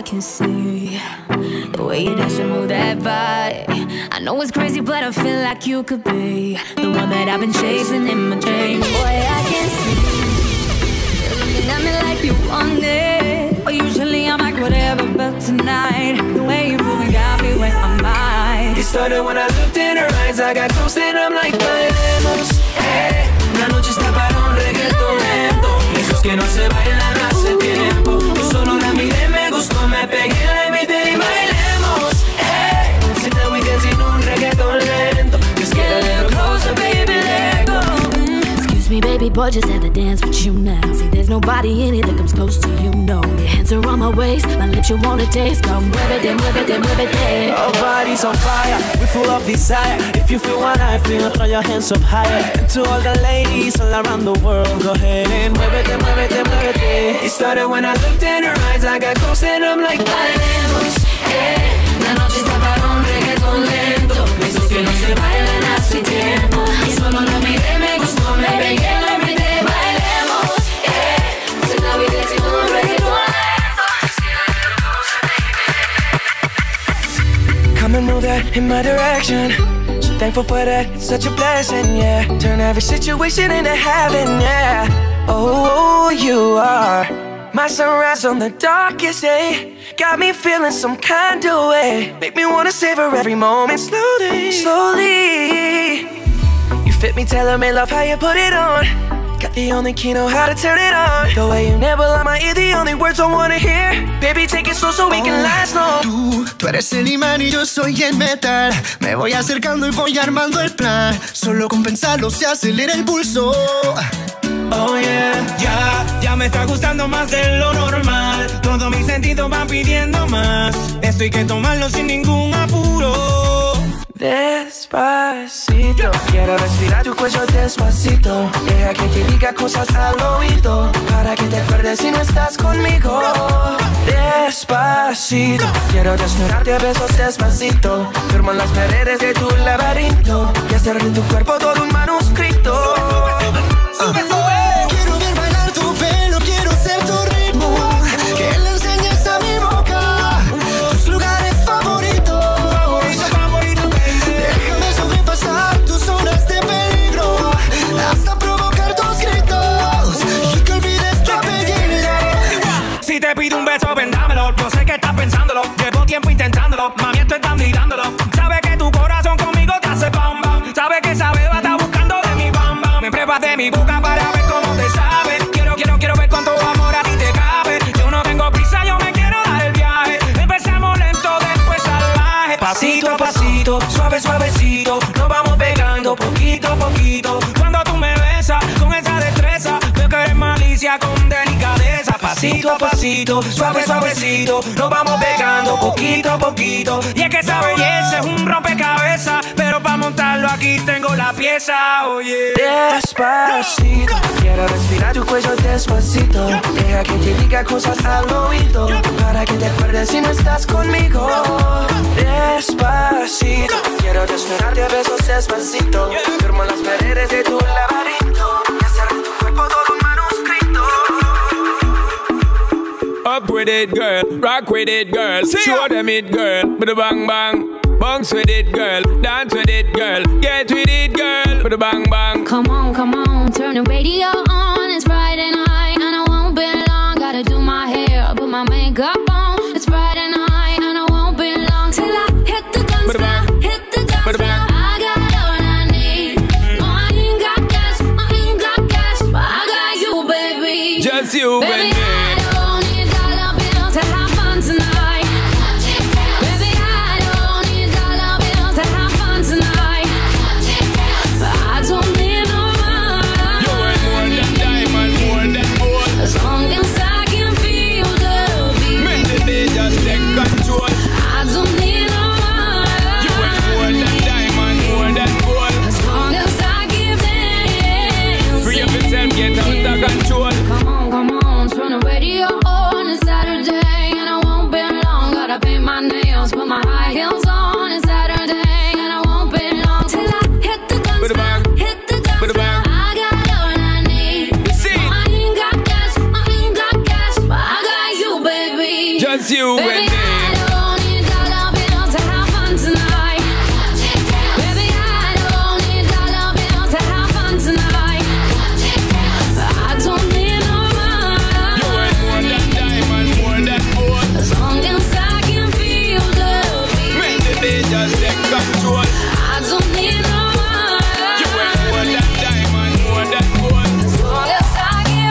can see the way you dance and move that body. I know it's crazy, but I feel like you could be the one that I've been chasing in my dreams. Boy, I can see you're looking at me like you want it. Well, usually I'm like whatever, but tonight the way you moving got me where I'm at. It started when I looked in her eyes. I got close and I'm like, bailemos, hey. La noche está para un reggaetón lento. Esos que no se bailan hace tiempo. Yo solo la miré, me gustó, me pegué, la invité y bailemos, hey. Sit down, we dancing un reggaetón lento. Just get a little closer, baby, let go. Excuse me, baby boy, just had to dance with you now. See, there's nobody in it that comes close to you, no. Your hands are on my waist, my lips you wanna taste. Come muévete, muévete, muévete. Our bodies on fire, we full of desire. If you feel what I feel, throw your hands up higher. And to all the ladies all around the world, go ahead and muévete, muévete, muévete. It started when I looked in her eyes. I got close and I'm like, bailemos, hey. La noche está para un reggaetón lento. Esos que no se bailan hace tiempo. Y solo la miré, me gustó, me pegué, la invité, bailemos, hey. Sit down, we dancing un reggaetón lento. Just get a little closer, baby. Come and move that in my direction. So thankful for that, it's such a blessing, yeah. Turn every situation into heaven, yeah. Oh, you are my sunrise on the darkest day. Got me feeling some kind of way. Make me wanna savor every moment slowly, slowly. You fit me, tailor-made, love how you put it on. Got the only key, know how to turn it on. The way you never lie my ear, the only words I wanna hear. Baby, take it slow so we can last long. Tú eres el imán y yo soy el metal. Me voy acercando y voy armando el plan. Solo con pensarlo se acelera el pulso. Oh yeah, ya me está gustando más de lo normal. Todos mis sentidos van pidiendo más. Esto hay que tomarlo sin ningún apuro. Despacito, quiero respirar tu cuello despacito. Deja que te diga cosas al oído, para que te acuerdes si no estás conmigo. Despacito, quiero desnudarte a besos despacito. Firmo en las paredes de tu laberinto y hacer de tu cuerpo todo un manuscrito. Quiero ver bailar tu pelo, quiero ser tu ritmo. Que le enseñes a mi boca tus lugares favoritos. Déjame sobrepasar tus zonas de peligro, hasta provocar tus gritos y que olvides tu apellido. Si te pido un beso, ven dámelo. Yo sé que estás pensándolo, llevo tiempo intentándolo. Mami, estoy tan mirándolo. Sabes que tu corazón conmigo te hace bam bam. Sabes que esa beba está buscando de mi bam bam. Me pruebas de mi boca para ver cómo te sabe. Quiero ver cuánto amor a ti te cabe. Yo no tengo prisa, yo me quiero dar el viaje. Empezamos lento, después salvaje. Pasito a pasito, suave, suavecito. Nos vamos pegando poquito a poquito. Cuando tú me besas con esa destreza, veo que eres malicia con delicadeza. Pasito a pasito, suave, suavecito. Nos vamos pegando poquito a poquito. Y es que esa belleza es un rompecabezas, pero para montarlo aquí tengo la pieza, oye. Despacito, quiero respirar tu cuello despacito. Deja que te diga cosas al oído, para que te acuerdes si no estás conmigo. Despacito, quiero desnudarte a besos despacito. Firmo las paredes de tu laberinto y hacer de tu cuerpo todo un manuscrito. Up with it, girl. Rock with it, girl. Show them it, girl. With a bang bang. Bounce with it, girl. Dance with it, girl. Get with it, girl. With a bang bang. Come on, turn the radio on. It's Friday night and I won't be long. Gotta do my hair, put my makeup on. It's Friday night and I won't be long till I hit the dance floor, hit the dance floor. I got all I need. No, I ain't got cash, but I got you, baby. Just you, baby. I don't need dollar bills to have fun tonight. Baby, I don't need dollar bills to have fun tonight. But I don't need no money. You ain't more than diamond, more than gold. As long as I can feel the beat. just you and me. Baby, I don't need dollar bills to have fun tonight. Baby, I don't need dollar bills to have fun tonight. I don't need no money. You ain't more than diamond, more than gold. As long as I can feel the beat. Make the day just take control. I don't need no money. You ain't more than diamond, more than gold. As long as I can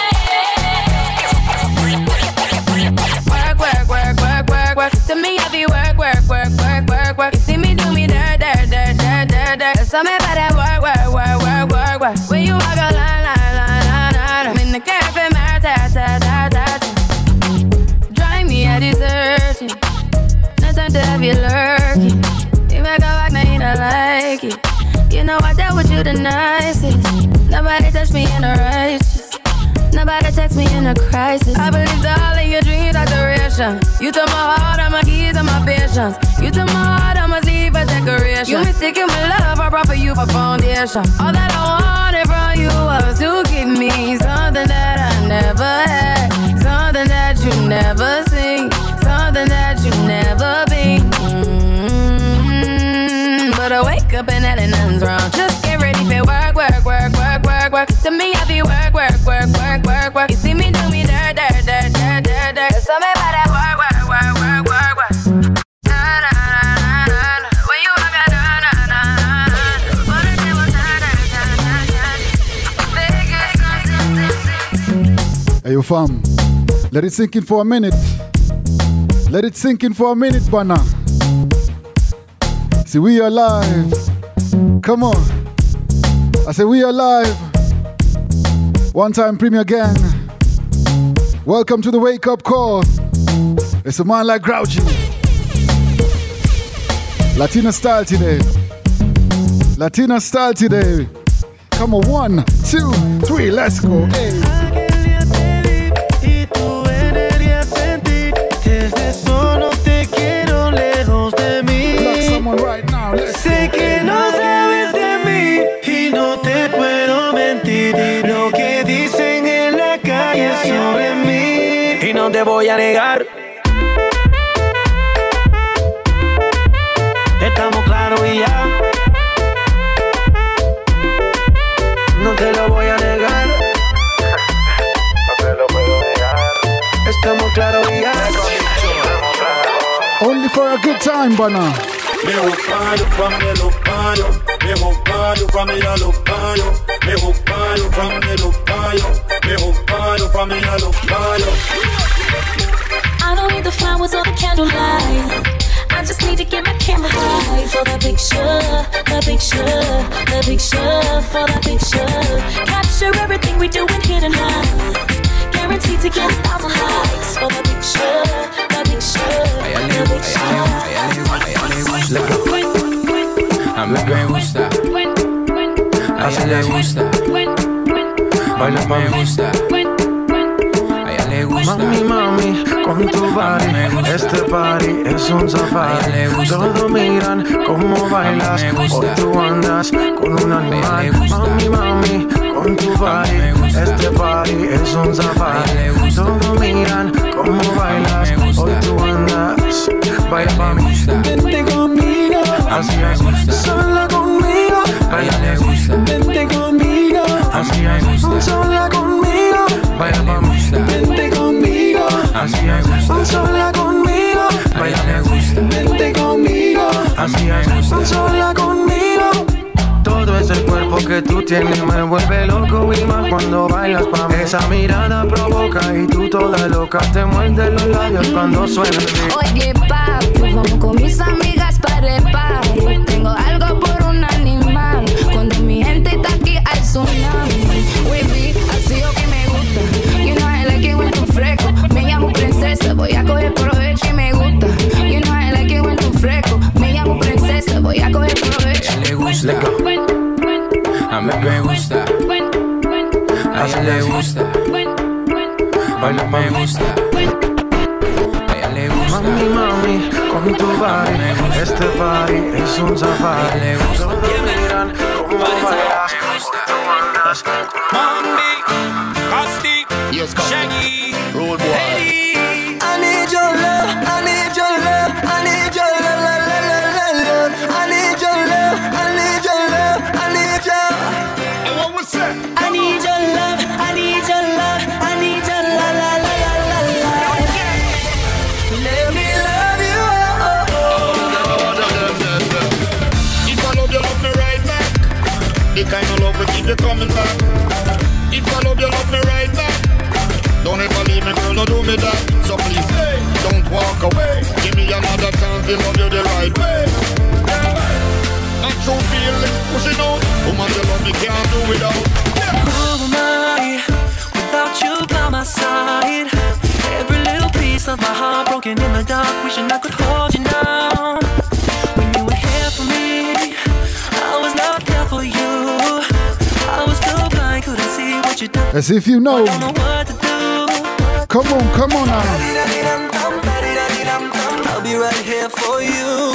work. To me, I be work. You see me do me dirt. So me better work. When you walk a line. I'm in the cafe, drive me a deserting. No time to have you lurking. You make a walk, now you don't like it. You know I dealt with you the nicest. Nobody touched me in a righteous. Nobody text me in a crisis. I believed all of your dreams are duration. You took my heart, and my keys, and my patience. You took my heart, I must leave a decoration. You mistaken my love, I brought for you for foundation. All that I wanted from you was to give me something that I never had, something that you never seen, something that you never been. But I wake up and that ain't nothing's wrong. Just get ready for work. To me, I be work. You see me do me dirt. So me better work. When you walk Hey, yo, fam. Let it sink in for a minute. Let it sink in for a minute, Banna. See, we are live. Come on. I say we are live. One time Premier Gang. Welcome to the wake up call. It's a man like Grouchy. Latina style today. Latina style today. Come on, 1, 2, 3, let's go. Hey. Right now, sé que no sabes de mí y no te puedo mentir. Lo que dicen en la calle sobre mí y no te voy a negar. Estamos claros y ya. No te lo voy a negar. No te lo puedo negar. Estamos claros y ya. Only for a good time, Banna. Me buscayo, from me los payo. Me buscayo, from me a los payo. Me buscayo, from me los payo. Me buscayo, from me a los payo. I don't need the flowers or the candlelight. I just need to get my camera right for the picture, for the picture. Capture everything we do in here tonight. Guaranteed to get 1,000 likes for the picture, the picture. A mí me gusta, a ella le gusta, baila pa' me gusta, a ella le gusta. Mami, con tu body, este party es un safari. Todos miran cómo bailas, hoy tú andas con un animal. Mami, con tu body, este party es un safari. Todos miran cómo bailas, hoy tú andas. Baila pa' mí, vente conmigo, así es, sola conmigo. Baila le gusta, vente conmigo, así es, sola conmigo. Baila pa' mí, vente conmigo, así es, sola conmigo. Baila le gusta, vente conmigo, así es, sola conmigo. Todo ese cuerpo que tú tienes me vuelve loco y más cuando bailas pa' mí. Esa mirada provoca y tú toda loca te muerdes los labios cuando suena el beat. Oye, papi, vamos con mis amigas para el party. Tengo algo por un animal. Cuando mi gente está aquí hay tsunami. Baby, así lo que me gusta. You know I like it when tú fresco. Me llamo princesa, voy a coger provecho y me gusta. You know I like it when tú fresco. Me llamo princesa, voy a coger provecho. A ella le gusta, a mí me gusta, a ella le gusta, baila pa' me gusta, a ella le gusta. Mami, con tu body, este party es un safari. Todos miran cómo bailas, tú andas. Mommy, Costi, Shaggy, Road boy. Eddie. I need your love. the kind of love we keep you coming back. If I love you, love me right back. Don't ever leave me, girl, don't do me that. So please, hey, don't walk away. Give me another chance to love you the right way. Not true feelings pushing out. Woman, you love me, can't do without. Who am I without you by my side? Every little piece of my heart broken in the dark, wishing I could hold you now. When you were here for me, I was not there for you. I was so blind, couldn't see what you did. As if you know. I don't know what to do. Come on now. I'll be right here for you.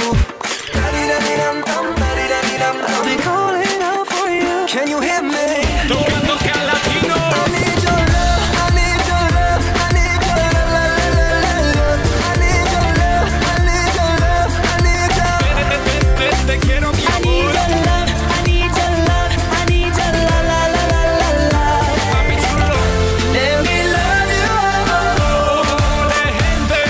I'll be calling out for you. Can you hear me? Tocando que al latino. I need your love, I need your love, I need your love, I need your love, I need your love, I need your love. Te quiero, mi amor. I need your love, I need your love, la la la la la la. Papi chulo. Let me love you. La gente.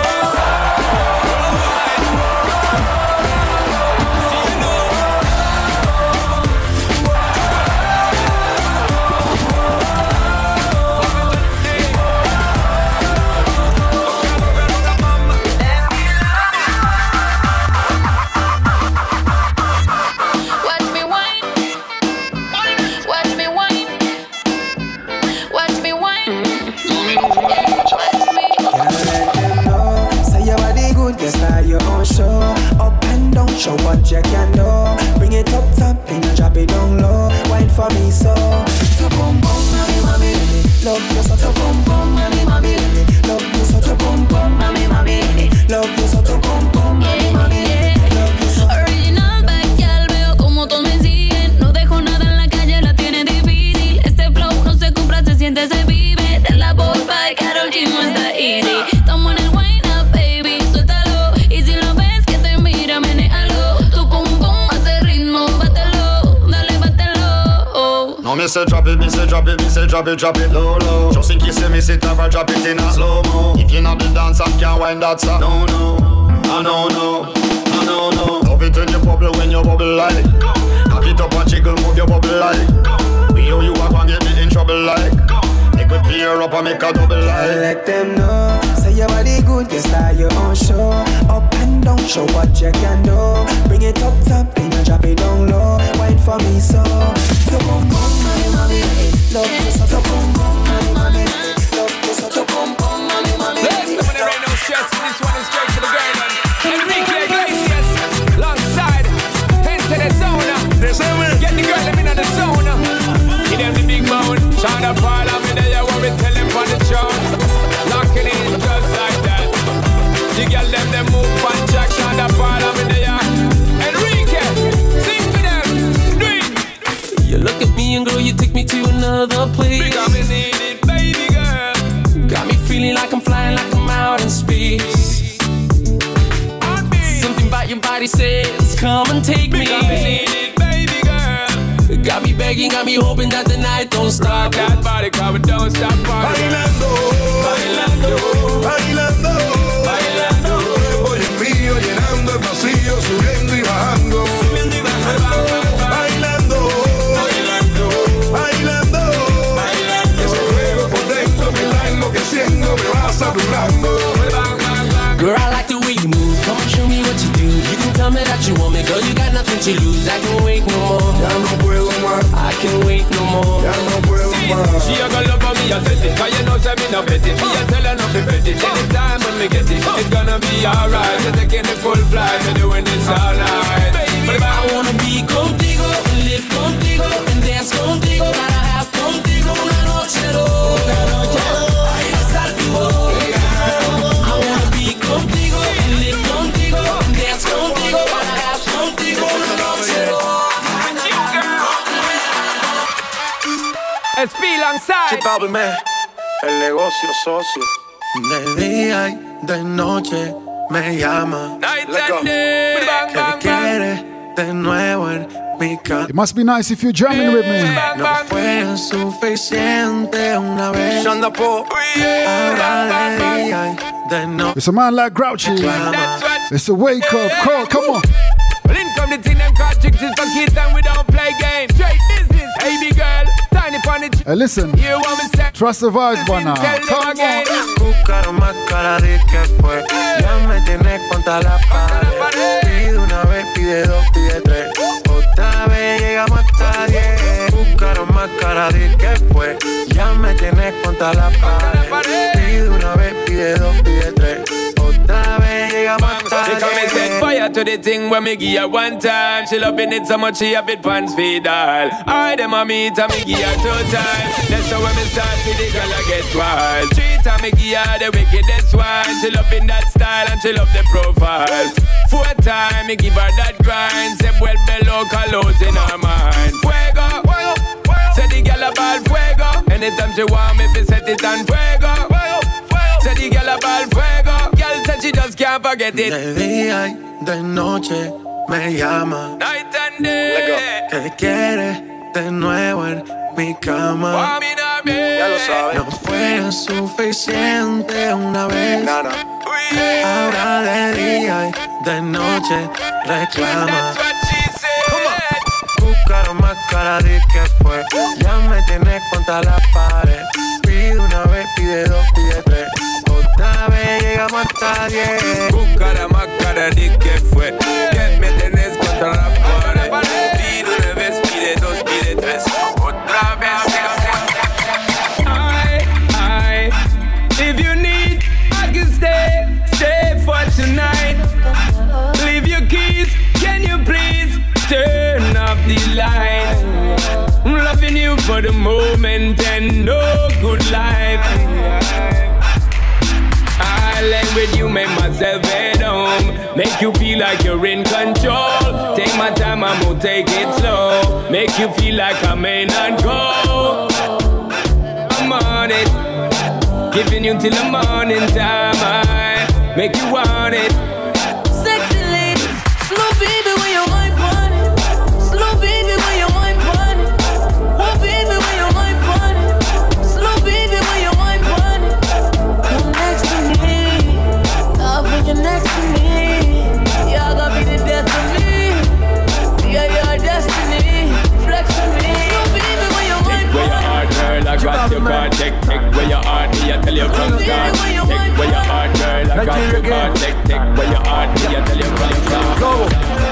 Watch me whine. Watch me whine. Watch me whine. Watch me. Let them know. Say your body good, just like your own show. Up and down, show what you can do. Bring it up top, and you drop it down low. Wine for me, so. So boom boom, mommy, mommy. Love you so to boom boom, mommy, mommy. Love you so to boom boom, mommy, mommy. Love you so to boom boom, mommy, mommy. Love you so. Original backyard, veo como todos me siguen. No dejo nada en la calle, la tiene difícil. Este flow no se compra, se siente, se vive. De la bomba y Karol G no está easy. Estamos en el wine up, baby, suéltalo. Y si lo ves que te mira, menéalo. Tu pum pum hace ritmo, bátelo, dale, bátelo. No, me say drop it, me say drop it, me say drop it low, low. Just in case you miss it, never drop it in a slow-mo. If you're not the dance and can't wind that song. No, I know, no. Love it when you bubble like. Cock it up and jiggle, move your bubble like. We know you are gonna get me in trouble like. Make me peer up and make a double like. Let them know. Say your body good, just like your own show. Up and down, show what you can do. Bring it up top, and you drop it down low. Wine for me, so. So boom boom, mommy, mommy. Love you so to boom boom, mommy, mommy. Love you so to boom boom, mommy, mommy. There ain't no stress, this one is straight to the girl. Enrique Iglesias, alongside Enter the Zone. Get the girl, let me know the zone. Give them the big mound. Shonda Paul, I'm in there, what we tell them on the show. Locking in just like that. The girl, them move on track. Shonda Paul, I'm in there. Enrique, sing to them. Do it. You look at me and girl, you take me to another place. Big up, need it, baby girl. Got me feeling like I'm flying, like I'm out in space. Something about your body says, come and take me. Big up, need it, baby girl. Got me begging, got me hoping that the night don't stop. That body cover, don't stop partying. Bailando, bailando, bailando, bailando. Voy en mío llenando el vacío, subiendo y bajando. Bailando, bailando, bailando, bailando. Ese fuego por dentro me está enloqueciendo, me va saturando. Girl, I like the way you move. Come on, show me what you do. You can tell me that you want me, girl. You got nothing to lose. I can't wait no more. Ya no puedo más, I can't wait no more. ya no puedo más. She a go love for me, I set it. Cause you know, say me no bet it. Me a tell her not to bet it. Anytime when me get it, it's gonna be alright. You're taking the full flight, you're doing this all night. But if I wanna be contigo, live contigo, and dance contigo. Gotta have contigo una noche loca. Ay, besar tu boca. I wanna be contigo, live contigo, and dance contigo. Gotta have contigo una noche loca. SP alongside. El negocio socio. De día y de noche me llama. Night Let go. and day. Que quiere de nuevo en mi casa. It must be nice if you're jamming with me. No fue suficiente una vez. Ahora de día y de noche. It's a man like Grouchy. clama. It's a wake up call. Come on. from the thing them call tricks is for kids and we don't play games. Straight business, baby girl. Tiny funny. Hey, listen. You want me say? Trust the vibes, Bana. Come on. Buscaron más cara de que fue. Ya me tienes contra la pared. Pide una vez, pide dos, pide tres. Otra vez llegamos hasta 10. Buscaron más cara de que fue. Ya me tienes contra la pared. Pide una vez, pide dos, pide tres. Otra vez llegamos hasta 10. Because me set fire to the thing when me give her one time. She loving it so much she have it pants feed all. I dem a meet and me give her 2 times. That's how when me start see the girl I get wild. 3 times me give her the wickedest one. She loving that style and she love the profile. 4 times me give her that grind. Say well below colors in her mind. Fuego, say the girl about fuego. Anytime she want me to set it on fuego. Say the girl about fuego. Girl said she just can't forget it. De día y de noche me llama. Night and day. Que quiere de nuevo en mi cama. Ya lo sabes. No fue suficiente una vez. Ahora de día y de noche reclama. Buscaron más cara de que fue. Ya me tienes contra la pared. Pide una vez, pide dos, pide tres. Otra vez llegamos hasta 10. Buscaron más cara de que fue. Ya me tienes contra la pared. Pide una vez, pide dos, pide tres. Otra vez. If you need, I can stay for tonight. Leave your keys, can you please turn off the light? I'm loving you for the moment and no good life. I lay with you, make myself at home. Make you feel like you're in control. Take my time, I'm gonna take it slow. Make you feel like I'm in and go. I'm on it. Giving you till the morning time, I make you want it. Sexy lady, slow baby when you wine on it. Slow baby when you wine on it. Oh baby when you wine on it. Slow baby when you wine on it. Come next to me, love when you're next to me. You're gonna be the death of me. Yeah, your destiny, flex to me. Slow baby when you wine on it. Girl, I got your car, take where your heart, me I tell you from start. Take where your heart, girl, I got your car, take where your heart, me I tell you from start. Go.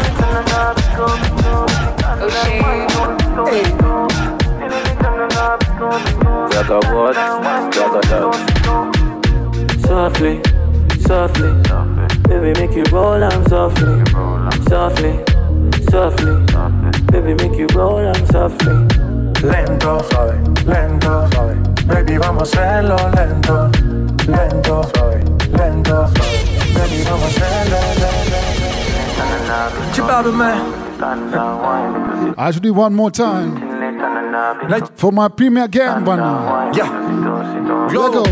Jaga what? Jaga love. Softly, softly, baby make you roll on softly, softly, softly, baby make you roll on softly. Lento, suave, lento, suave. Baby, vamos a hacerlo lento, lento, suave, lento, suave. Baby, vamos a hacerlo lento. Chibaba, man. I should do one more time. For my premier gang, Bana. Yeah. Let go.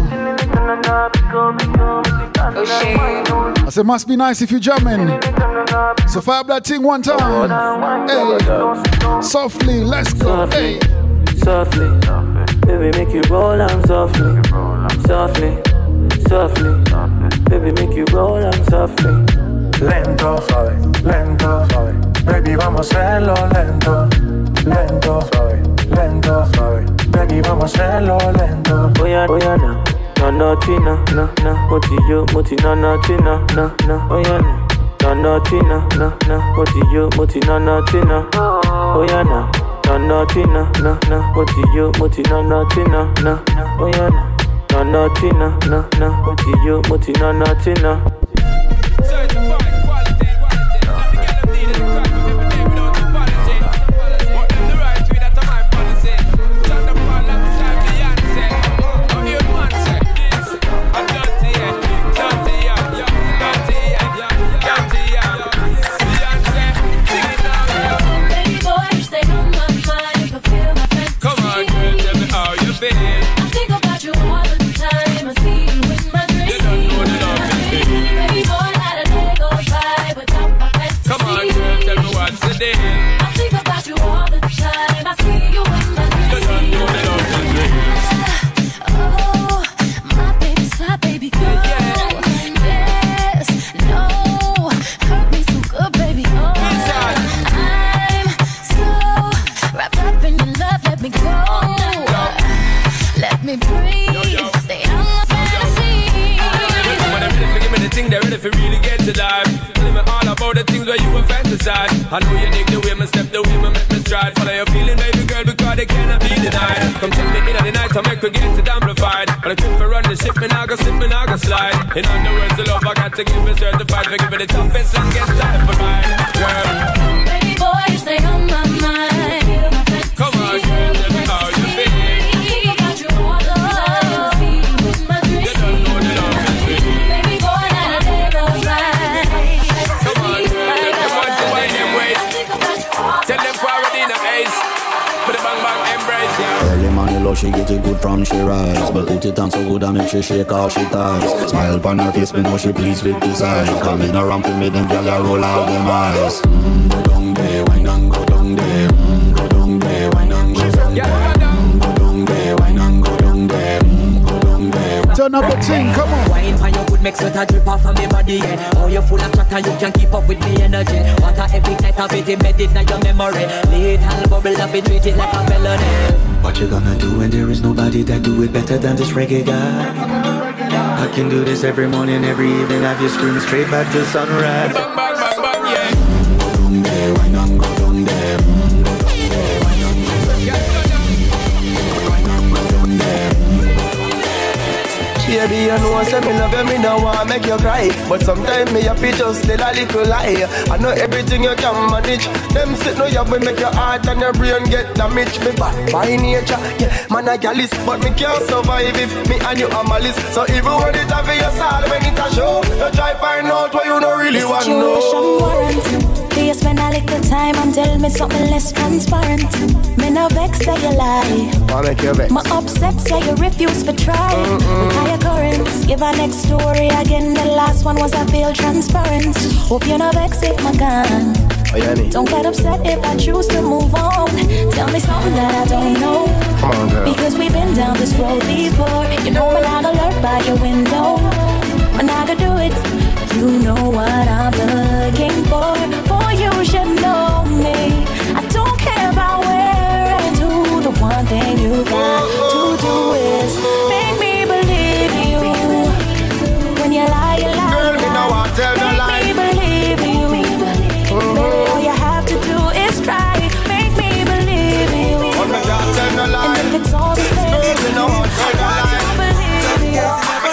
I said, must be nice if you're jamming. So fire up that thing one time. Hey, softly, let's go. Hey. Softly, baby make you roll on softly, softly, softly, baby make you roll on softly. Lento, suave, lento, suave. Baby, vamos a hacerlo lento, lento, suave, lento, suave. Baby, vamos a hacerlo lento. Oh yeah, no, Tina, no, moti, no, Tina, no, oh yeah, no, Tina, no, moti, no, Tina, oh yeah, no, Tina, no, moti, no, Tina, no, oh yeah, no, Tina, no, moti, no, Tina. Certified quality, not the girl them needed to cry for baby name without apology. What them the right way, that's my policy. Turn the ball alongside Beyonce. Oh, you man say this, I'm dirty, dirty, Beyonce, sing it now, Baby boy, you stay on my mind, fulfill my fantasy. Come on, girl, tell me how you feel. I think about you all the time. I see you in my dreams. You don't know the love is big. you ready for really get to life. Tell me all about the things where you were fantasize. I know you dig the way me step, the way me make me stride. Follow your feeling, baby girl, because they cannot be denied. Come take me in at the night, I make her get it amplified. But I keep me run the ship, me now go slip, me now go slide. In other words, the love I got to give me certified. For give me the toughest and get time for mine, girl. Baby boy, you stay on my mind. Come on, girl, let me how you feel. Early money low, she get it good from she rise. But put it on so good I make she shake all she ties. Smile upon her face, me know she pleased with this eyes. Coming around to me, them gyal a roll out them eyes. Go down there, wine and go down there. Go down there, wine and go down there. Go down there, wine and go down there. Go down there. Turn up the thing, come on. Wine for your good, make sweat a drip off of me body, yeah. Oh, you're full of chat and you can keep up with me energy. What a epic night of it, embedded in your memory. Little bubble up, it treat it like a melody. What you gonna do when there is nobody that do it better than this reggae guy? I can do this every morning, every evening. Have you screaming straight back to sunrise. Bang, bang, bang, bang, yeah. Go down there, wine and go down there. Go down there, wine and go down there. Wine and go down there. Baby, you know, say me love you, me no want make you cry. But sometimes me happy just tell a little lie. I know everything you can manage. Them sit no you will make your heart and your brain get damaged. Me bad by nature, yeah, man a gallus. But me can't survive if me and you are malice. So even when it have your soul, when it a show, you try find out what you don't really want to know. Do you spend a little time and tell me something less transparent? Me no vex say you lie. Why make you vex? My upset say you refuse to try. With higher currents, give a next story again. The last one was a failed transference. Hope you no vex if my gun. Don't get upset if I choose to move on. Tell me something that I don't know. Come on, girl. Because we've been down this road before. You know when I go lurk by your window. When I go do it, you know what I'm looking for. For you should know me. I don't care about where and who. The one thing you got to do is make me believe you. When you lie, you lie. Girl, me no want tell no lie. Make me believe you. Baby, all you have to do is try. Make me believe you. Oh, me can't tell no lie. And if it's all the same, girl, me no want tell no lie. believe you.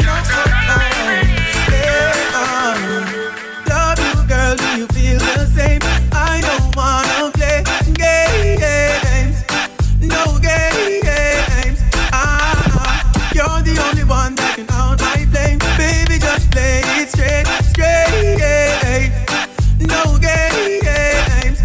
Love you, girl, do you feel the same? I don't wanna play games, no games. You're the only one that can out my flame. Baby, just play it straight, no games.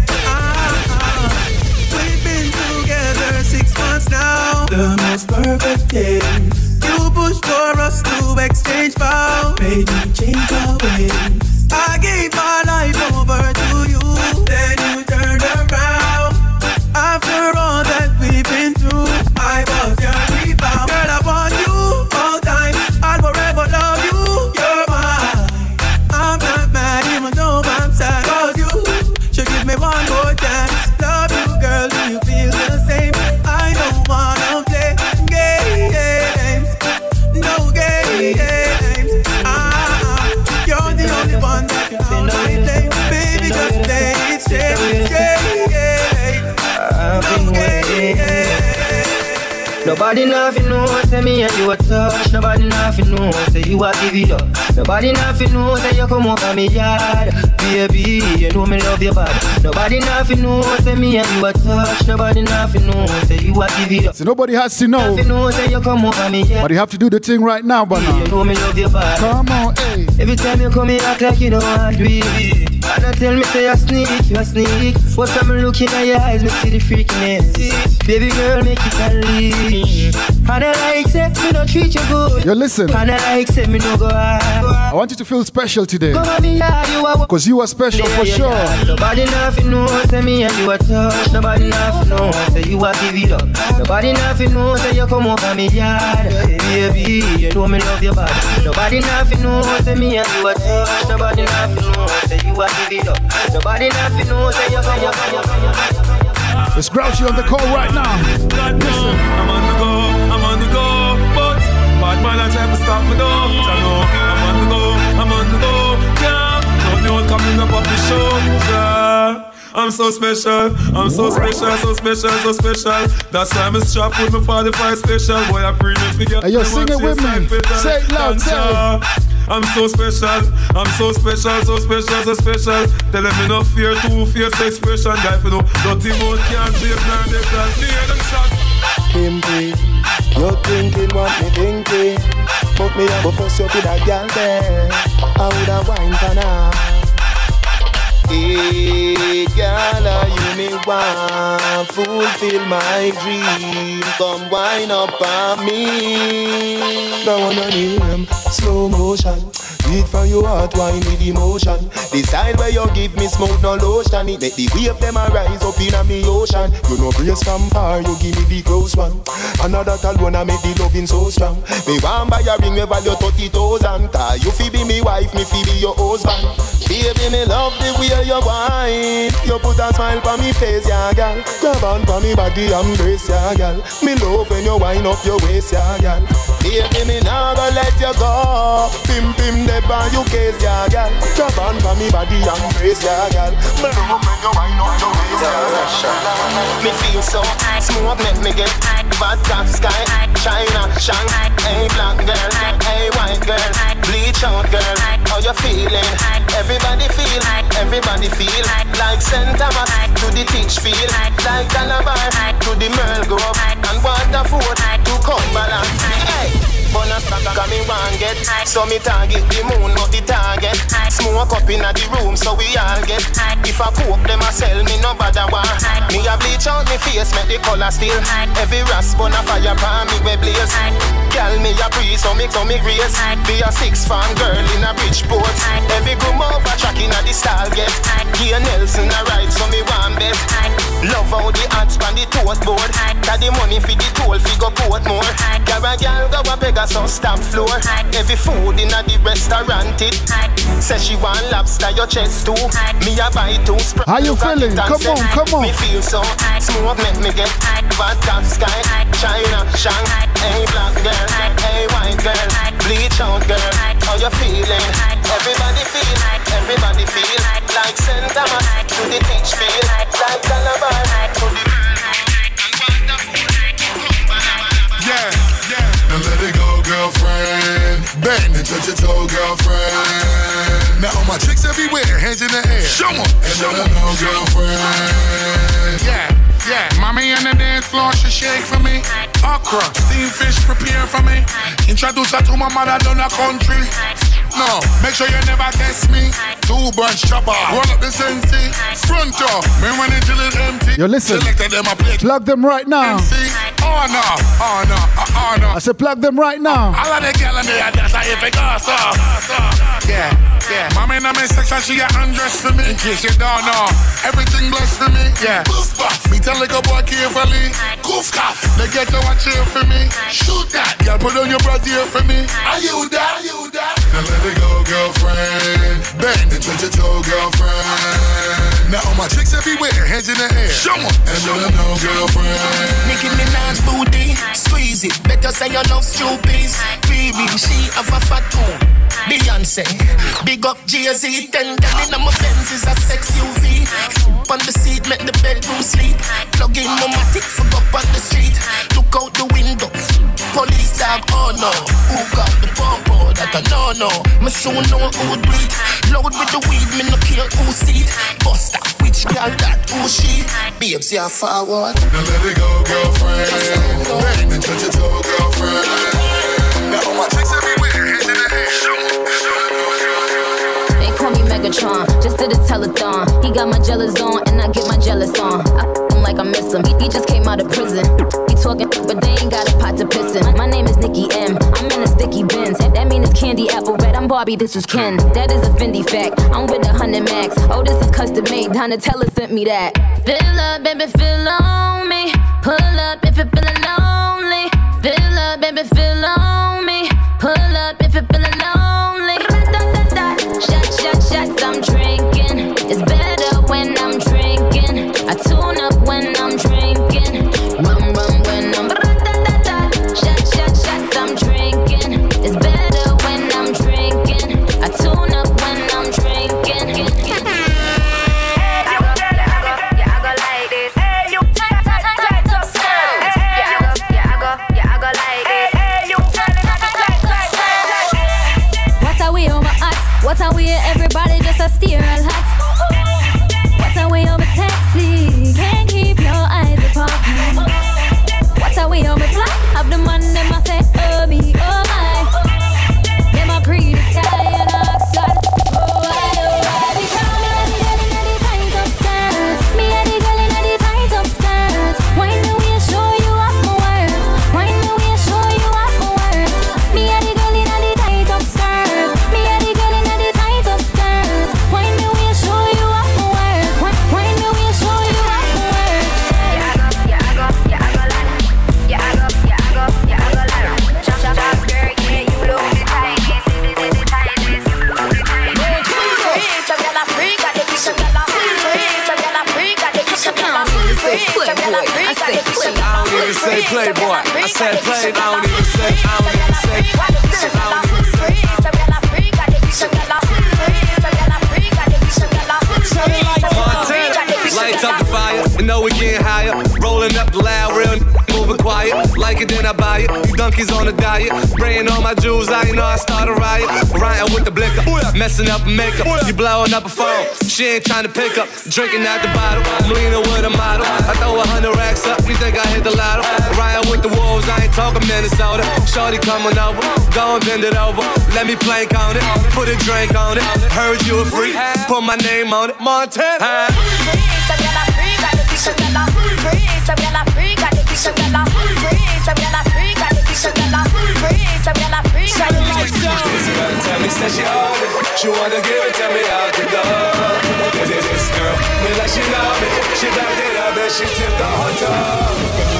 We've been together 6 months now, the most perfect days. You pushed for us to exchange vows, made me change our ways. I gave my life over to you, then you turned around. After all that we've been through, I was your rebound. Girl, I want you all time, I'll forever love you, you're mine. I'm not mad even though I'm sad, cause you should give me one more chance. Love you, girl, do you feel the same? I don't wanna play games, no games. You're the only one that can hold my flame. Baby, just play it straight. No games. Nobody nothing know, say me and you a touch. Nobody nothing know, say you a give it up. Nobody nothing know, say you come over me yard. Baby, you know me love you bad. Nobody nothing know, say me and you a touch. Nobody nothing know, say you a give it up. So nobody has to know, say you come over me yard. but you have to do the thing right now, but now. You know me love you bad. Come on, hey. Every time you come here, act like you don't want to be. And I tell me say you a sneak. What time I'm looking at your eyes, me see the freakiness. Baby girl, make it unleash. And I like say me no treat you good. Yo, listen. And I like say me no go hard. I want you to feel special today, Come on me yard, you are because you are special for sure. Nobody nothing know, say me and you a touch. Nobody nothing know, say you a give it up. Nobody nothing know, say you come over me yard. Baby, you know me love you bad. Nobody nothing know, say me and you a touch. Nobody nothing know, say you a give it up. Nobody nothing know, say you come over me. It's Grouchy on the call right now. God listen, I'm on the go, but bad man I try to stop me though. I know I'm on the go, I'm so special. I'm so special, so special, so special. That's why I'm strapped with my 45 special. Boy, I pray me to get. Hey, yo, sing it with me. Say it loud, say it. I'm so special, I'm so special, so special, so special. Tell them me no fear, too fierce expression. Guy for no dirty mouth can't shape nor they can clear them shots. Pimpy, you're thinking what me thinking. But me a go fuss you with a girl there. I woulda wine for now. Hey, girl, you me want fulfill my dream. Come wine up on me. Now on your name, slow motion. Beat from your heart, wine with emotion. Decide where you give me smoke, no lotion. It make the wave them a rise up in a me ocean. You know brace from far, you give me the close one. Another alone I make the loving so strong. Me want buy a ring, me value 30,000. You fi be me wife, me fi be your husband. Baby, me love the way you wine. You put a smile on me face, yeah, girl. Grab on for me body, embrace, yeah, girl. Me love when you wind up your waist, yeah, girl. Baby, me nah go let you go. Pim pim the bar, you case, yeah, girl. Grab on for me body, embrace, yeah, girl. Me love when you wind up your waist, yeah, girl. Me feel so smooth, make me get vodka sky, China, Shanghai, hey black girl, hey white girl, bleach out girl. How you feeling? Everybody feel like St. Thomas to the teach feel like Calabar to the Merle Grove and Waterford to Cumberland. Hey, bonus pack coming one get, so me target the moon not the target. Smoke up in the room so we all get. If I poke them I sell me no bother war. Me a bleach out me face make the color still. Every rasp on a fire pan me we blaze. Girl me a breeze so me grace. Be a 6 fan girl in a Bridgeport. Every groom over track in a the style get. Gia Nelson a ride so me want bet. Love how the ads pan the tote board. Got the money for the toll fi go Portmore. Girl go a Pegasus stamp floor. Every food in a the restaurant it. Say she want lobster your chest too. Me a buy 2 sprite. How you feeling? Come on. Me feel so smooth make me get vodka sky, China, Shanghai, hey black girl, hey white girl, bleach out girl. How you feeling? Everybody feel like St. Thomas to the teach feel like Calabar to the yeah. Now let it go, girlfriend. Bang and touch your toe, girlfriend. Now all my chicks everywhere, hands in the air. Show 'em. And let 'em know, girlfriend. Yeah, mommy on the dance floor, she shake for me. Okra, steamed fish, prepare for me. Introduce her to my mother down the country. No, make sure you never test me. 2 bunch chopper, roll up the Sensi. Front door, me run it till it's empty. Yo, listen, them plug them right now. Oh no. I said plug them right now. I like the girl in there, that's how you think Yeah. Mommy in my section, she got undressed for me. In case you don't know, everything blessed for me. Yeah. Goof buff, me tell like a boy carefully. Goof cuff, they get to watch here for me. Shoot that, y'all put on your breath here for me. Are you that? Now let it go, girlfriend. Bang and touch your toe, girlfriend. Now all my chicks everywhere, hands in the air. Show 'em. And let 'em know, girlfriend. Nicki Minaj booty, squeeze it. Better say you love stupid. Baby, she have a fat tone. Beyonce, big up Jay-Z. 10 down in my Benz is a sex UV. On the seat, make the bedroom sleep. Plug in my matic, fuck up on the street. Look out the window, police dog, oh no. Who got the bumper, that I no. Me soon know who do it. Load with the weed, me no care who see it. Buster, which girl that, who she? Babes, yeah, forward. Now let it go, girlfriend. Bang and touch your toe, girlfriend. Now all my chicks everywhere, hands in the air. They call me Megatron, just did a telethon. He got my jealous on, and I get my jealous on. I him like I miss him. He just came out of prison. He talking, but they ain't got a pot to piss in. My name is Nicki M. I'm in a sticky Benz. That mean it's candy apple red. I'm Barbie, this is Ken. That is a Fendi fact. I'm with 100 max. Oh, this is custom made. Donatella sent me that. Fill up, baby, fill on me. Pull up if you're feeling lonely. Fill up, baby, fill on me. Pull up if you're feeling lonely. Shots, I'm drinking. It's better when I'm drinking. I tune up when I'm drinking. Rum when I'm shots, I'm drinking. It's better when I'm drinking. I tune up when I'm drinking. everybody just a steer a lot. What's a way over sexy? Can't keep your eyes apart me. What's a way over fly? Have the man them I say, oh me, oh my. Them a pretty sky and a slot. Oh I, because me a the girl in the tight up skirts. Me a the girl in the tight up skirts. Why do we show you off my words? Why do we show you off my words? Me a the girl in the tight up skirts. Me a the girl in the tight up skirts. Why do we show you off my words? Why do we show you off my words? Yeah, I go, like. Yeah, I go, like. Shop, girl, yeah, you look the tightest, the tightest, you look the tightest. Freak, some gyal a freak, got the kiss, some gyal a freak, some gyal a freak, got the kiss, some gyal a freak, some gyal a freak, got the kiss, some gyal a freak. I don't even say playboy. I said play. I don't even say. I don't even say. I don't even say. Some gyal a freak, got the kiss, some gyal a freak, some gyal a freak, got the kiss, some gyal a freak. Lights up the fire, you know we getting higher. Rolling up the loud, real moving quiet. Like it, then I buy it. You donkeys on a diet. Spraying all my jewels, I know I start a riot. Rioting with the blicker, messing up makeup. You blowing up a phone, she ain't trying to pick up. Drinking out the bottle, I'm leaning with a model. I throw 100 racks up, you think I hit the lotto? Rioting with the wolves, I ain't talking Minnesota. Shorty coming over, go and bend it over. Let me plank on it, put a drink on it. Heard you a freak, put my name on it. Montana. Some gyal a freak, got the kiss, some gyal a freak, some gyal a freak, got the kiss, some gyal a freak, some gyal a freak, got the kiss, some gyal a freak, some gyal a freak, got the kiss. She gonna tell me, say she own it. She wanna give it to me out the door. This girl, me like she love me. She backed it up and she tipped the hotel.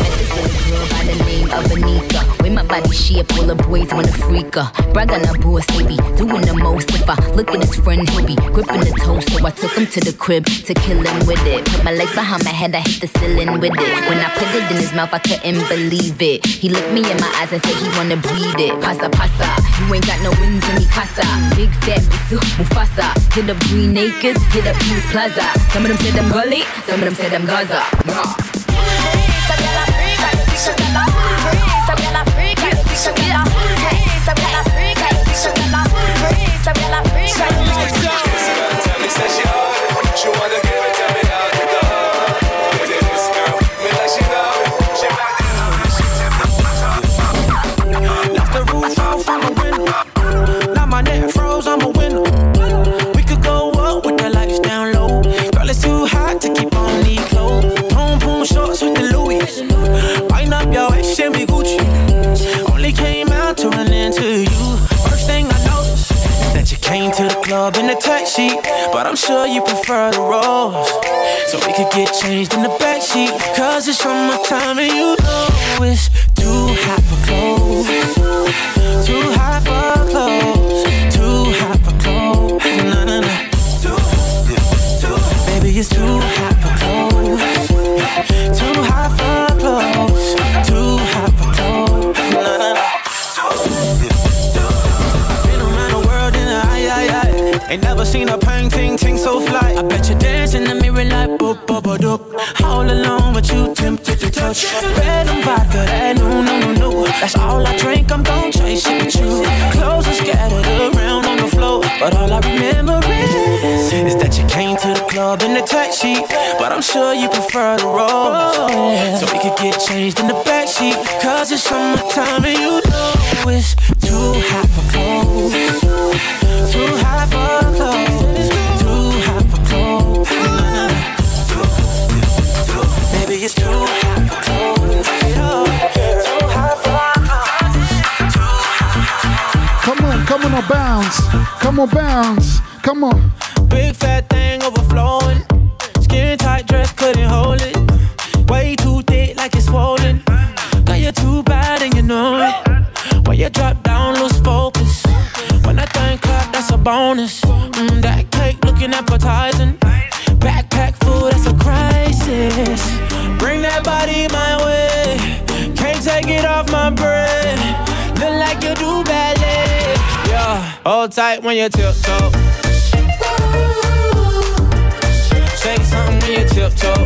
By the name of Anika, with my body shape, all the boys wanna freak her. Brag on a boss, baby, doing the most. If I look at his friend, he'll be gripping the toast. So I took him to the crib to kill him with it. Put my legs behind my head, I hit the ceiling with it. When I put it in his mouth, I couldn't believe it. He looked me in my eyes and said he wanna breathe it. Pasa, pasa, you ain't got no wings in me casa. Big fat bisu, Mufasa. Hit up Green Acres, hit up Peace Plaza. Some of them said I'm gully, some of them said I'm Gaza. Some gyal a freak, some gyal a freak, got the kiss, some gyal a freak, some gyal a freak, got the kiss, some gyal a freak, some gyal a freak, got the kiss. She gonna tell me, say she own it. She wanna give it to me out the door. This girl, me like she love it. She backed it up and she tipped the hotel. Left the roof off, I'm a winner. Now my neck froze, I'm a winner. We could go up with the lights down low. Girl, it's too hot to keep on these clothes. Boom, boom, shorts with the Louis. Wind up your waist and be Gucci. Only came out to run into you. First thing I noticed is that you came to the club in a taxi, but I'm sure you prefer the rose. So we could get changed in the backseat, cause it's summertime and you know it's too hot for clothes. Too hot for clothes. Too hot for clothes. Nah, nah, nah. Baby, it's too hot for clothes. Too hot for clothes. Too hot for clothes. Nah, nah, nah. Been around the world in a I. Ain't never seen a painting so fly. I bet you dance in the mirror like boop, boop, boop, doop. All alone with you, tempted to touch. Red and vodka, that no. That's all I drink, I'm gon' chase it with you. Clothes are scattered around on the floor, but all I remember is that you came to the club in the taxi, but I'm sure you prefer the rose. So we could get changed in the backseat, cause it's summertime and you know it's too hot for clothes. Too hot for clothes. Too hot for clothes. Baby, it's too hot for clothes. Too hot for clothes. Come on, bounce. Come on, bounce. Come on. Big fat thing overflowing. Skin tight dress couldn't hold it. Way too thick like it's swollen. Girl, you're too bad and you know it. When you drop down, lose focus. When that thing clap, that's a bonus. That cake looking appetizing. Backpack full, that's a crisis. Bring that body my way. Can't take it off my brain. Look like you do ballet. Yeah, hold tight when you tiptoe. Say something when you tiptoe.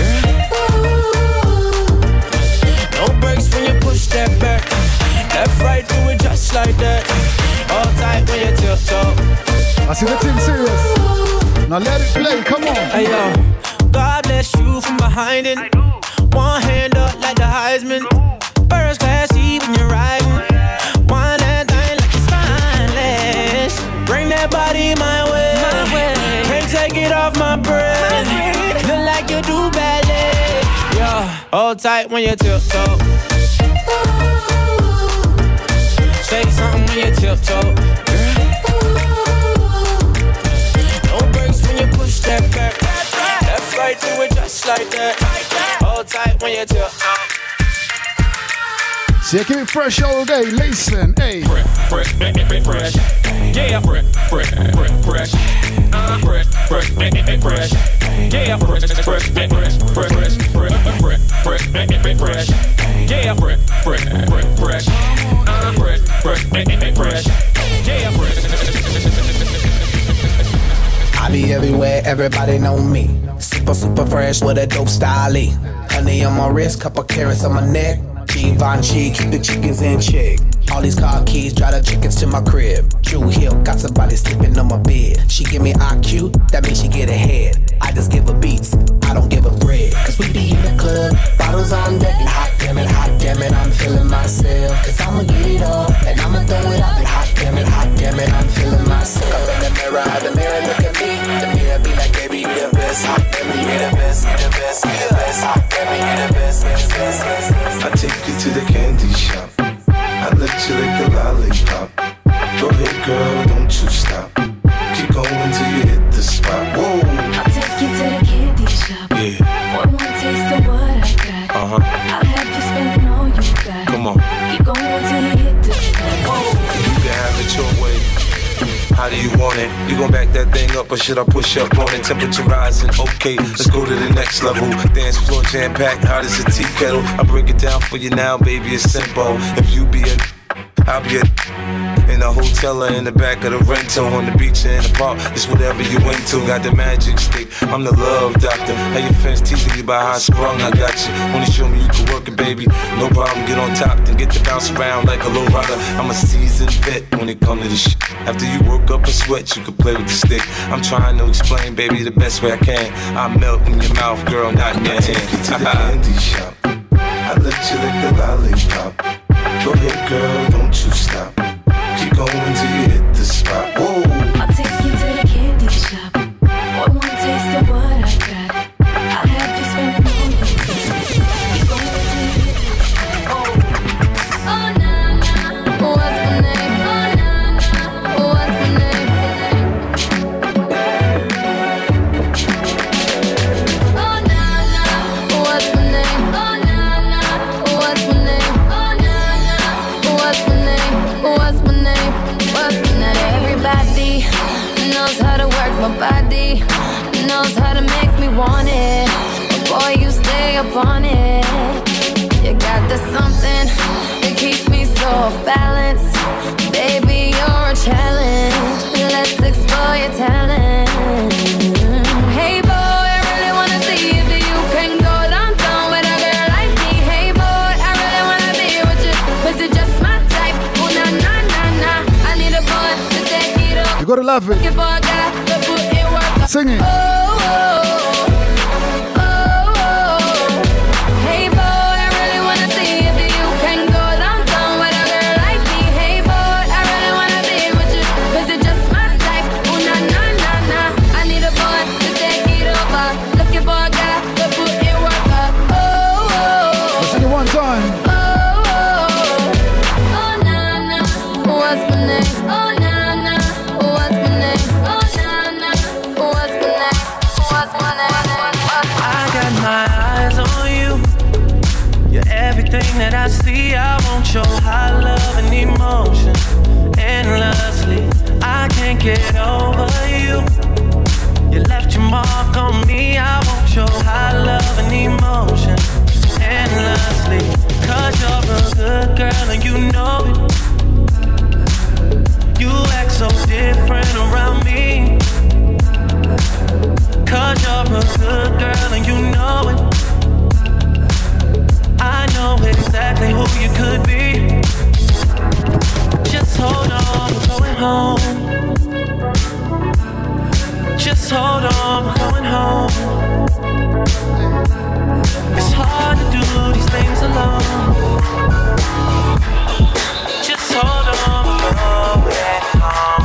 No brakes when you push that back. Left, right, do it just like that. Hold tight when you tiptoe. I see the team say. serious. Now let it play, come on. Hey yo, God bless you from behind it. One hand up like the Heisman. First class seat when you're riding. Wind that thing like it's spineless. Bring that body my way. Can't take it off my brain. Look like you do ballet. Yeah, hold tight when you tiptoe. Say something when you tiptoe. No brakes when you push that back. Left, right, do it just like that. Hold tight when you tiptoe. See, keep it fresh all day. Listen, hey. Fresh. Yeah, fresh. Fresh. Yeah, fresh. Yeah, fresh. I be everywhere, everybody know me. Super fresh with a dope style. Honey on my wrist, couple carrots on my neck. Givenchy, keep the chickens in check. All these car keys, drive the chickens to my crib. Drew Hill, got somebody sleeping on my bed. She give me IQ, that means she get ahead. I just give her beats, I don't give her bread. Cause we be in the club, bottles on deck. And hot damn it, I'm feeling myself. Cause I'ma get it up, and I'ma throw it up. And hot damn it, I'm feeling myself. Up in the mirror look at me. The mirror be like, baby, you the best. Hot damn it, you the best, you the best, you the best. Hot damn it, you the best, I take you to the candy shop. I let you lick the lollipop. Go ahead, girl, don't you stop. Keep going till you hit the spot. Whoa. I'll take you to the candy shop. Yeah. One more taste of what I got. I'll have you spending all you got. Come on. Keep going till you hit the spot. You can have it your way. How do you want it? You gon' back that thing up or should I push up on it? Temperature rising, okay, let's go to the next level. Dance floor jam packed, hot as a tea kettle. I break it down for you now, baby, it's simple. If you be a, I'll be a. In the hotel or in the back of the rental, on the beach or in the park, it's whatever you into. Got the magic stick, I'm the love doctor. How your fans teasing you about how I sprung, I got you. Wanna show me you can work it, baby? No problem, get on top, then get to bounce around like a low rider. I'm a seasoned vet when it comes to this shit. After you work up a sweat, you can play with the stick. I'm trying to explain, baby, the best way I can. I melt in your mouth, girl, not in your hand. Take you to the candy shop. I let you lick the lollipop. Go ahead, girl, don't you stop. Keep going till you hit the spot. Whoa. I'll take you to the candy shop. One more taste of what I got. I'll have you spending all you got. Keep going till you hit the spot. Oh, nah, nah. What's my name? Oh, nah, nah. What's my name? Oh, nah, nah. What's my name? Oh, nah, nah. What's my name? Oh, nah, nah. What's my name? What's my name? Not everybody knows how to work my body, knows how to make me want it. But boy, you stay up on it. You got the something that keeps me so off balance. Baby, you're a challenge. Let's explore your talent. Hey boy, I really wanna see if you can go downtown with a girl like me. Hey boy, I really wanna be with you, 'cause you're just my type. Oh na na na na, I need a boy to take it up. You gotta love it. Sing it. Oh, oh, oh, oh. Hey boy, I really wanna see if you can go downtown with a girl like me. Hey boy, I really wanna be with you, 'cause you're just my type. Oh na na na na, I need a boy to take it over. Looking for a guy to put in work up. Oh, oh. Let's sing it one time. Oh, oh, oh na na, what's my name? Oh na na, what's my name? Oh na na, what's my name? What's my name? I got my eyes on you. You're everything that I see. I want your high love and emotion endlessly. I can't get over you. You left your mark on me. I want your high love and emotion endlessly. 'Cause you're a good girl and you know it. You act so different around me. 'Cause you're a good girl and you know it. I know exactly who you could be. Just hold on, we're going home. Just hold on, we're going home. It's hard to do these things alone. Just hold on, we're going home.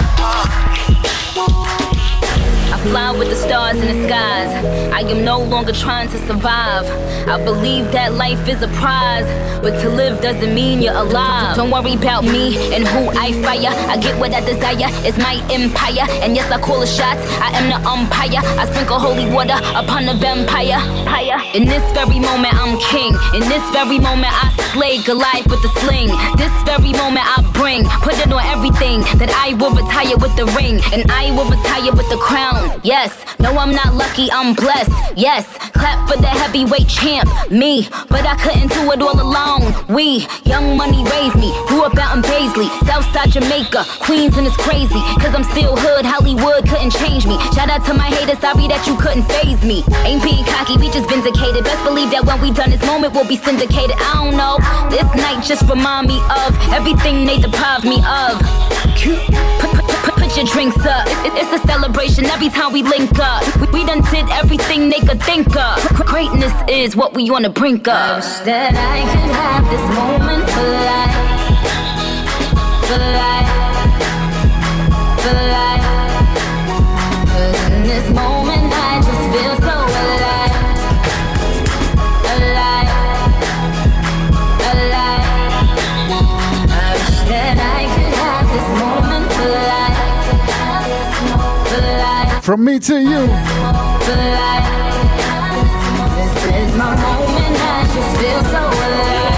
I fly with the stars in the skies. I am no longer trying to survive. I believe that life is a prize, but to live doesn't mean you're alive. Don't worry about me and who I fire. I get what I desire, it's my empire. And yes, I call the shots, I am the umpire. I sprinkle holy water upon the vampire. In this very moment, I'm king. In this very moment, I slay Goliath with the sling. This very moment, I bring, put it on everything, that I will retire with the ring, and I will retire with the crown. Yes, no, I'm not lucky, I'm blessed. Yes, clap for the heavyweight champ, me. But I couldn't do it all alone. We, young money raised me, grew up out in Paisley, Southside Jamaica, Queens, and it's crazy, cause I'm still hood, Hollywood couldn't change me. Shout out to my haters, sorry that you couldn't faze me. Ain't being cocky, we just vindicated. Best believe that when we done this moment, we'll be syndicated. I don't know, this night just remind me of everything they deprived me of. Put your drinks up, it's a celebration every time we link up. We done did everything they could think of. Greatness is what we on the brink of. I wish that I could have this moment for life. For life. For life. Cause in this moment I just feel so alive. Alive. Alive. I wish that I could have this moment for life. For life. From me to you. For life. This is my moment, I just feel so alive.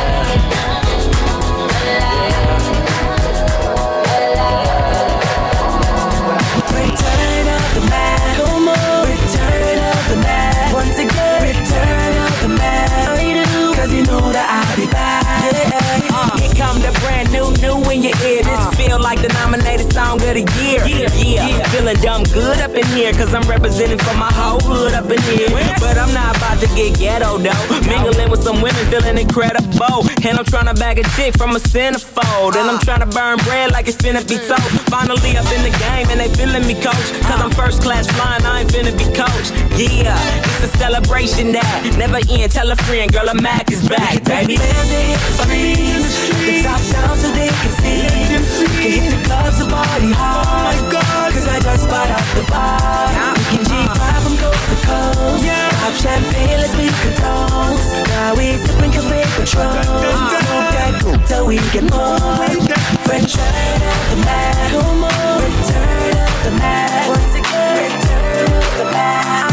Return of the man, come on. Return of the man, once again. Return of the man, cause you know that I'll be back. Here come the brand new in your ear. This feel like the nominated song of the year. Yeah. Feeling dumb good up in here, cause I'm representing for my whole hood up in here. But I'm not about to get ghetto though. Mingling with some women feeling incredible. And I'm trying to bag a chick from a centerfold. And I'm trying to burn bread like it's finna be told. Finally up in the game and they feeling me, coach. Cause I'm first class flying, I ain't finna be coach. Yeah, it's a celebration that never end. Tell a friend, girl, a Mac is back, baby. The top down so they can see. Can hit the clubs and party hard. Cause I just bought out the bar. We can G5 from coast to coast. Pop champagne, let's make a toast. Now we sipping cafe Patron. Smoke that cool till we get more. Return of the man, come on. Return of the man, once again. Return of the man.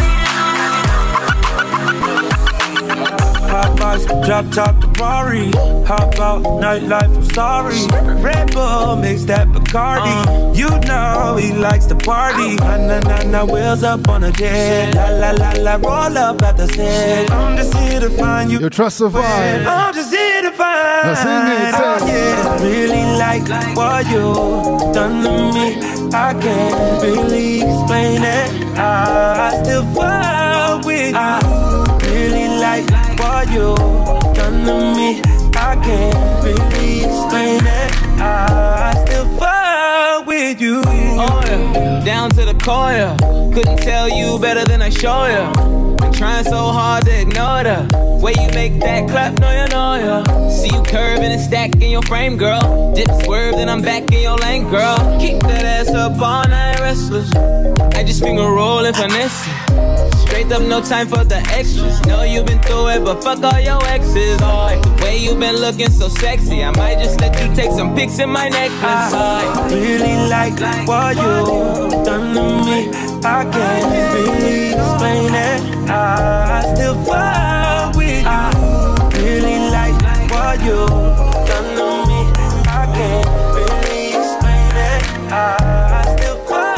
Hot box, drop top the Rari. Hop out, nightlife, I'm sorry. Red Bull, mix that Bacardi. You know he likes to party. Na wheels up on a jet. La, roll up at the set. I'm just here to find you. You trust the vibe. I'm just here to find. Now sing it, I really like what you done to me. I can't really explain it. I still fall with you. Really like what you done to me. I can't really explain it. I still fall with you. Oh yeah, down to the core, yeah. Couldn't tell you better than I show ya. Been trying so hard to ignore the way you make that clap, no ya, no ya. See you curving and stacking your frame, girl. Dip swerve, then I'm back in your lane, girl. Keep that ass up all night, restless. I just finger roll and finesse it. Straight up, no time for the extras. Know you been through it, but fuck all your exes. Oh, the way you been looking so sexy, I might just let you take some pics in my necklace. I really like what you done to me. I can't really explain it. I still fall with you. Really like what you done to me. I can't really explain it. I still fall.